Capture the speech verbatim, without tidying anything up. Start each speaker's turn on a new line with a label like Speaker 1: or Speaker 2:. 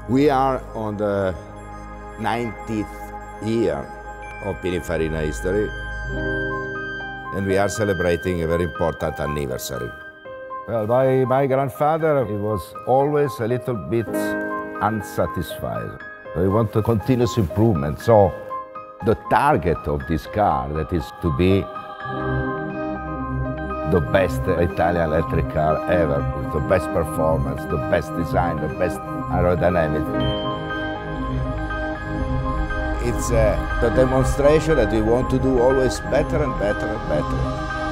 Speaker 1: We are on the ninetieth year of Pininfarina history, and we are celebrating a very important anniversary. Well, my, my grandfather, he was always a little bit unsatisfied. We want a continuous improvement, so the target of this car, that is to be the best Italian electric car ever, with the best performance, the best design, the best aerodynamics. It's a, a demonstration that we want to do always better and better and better.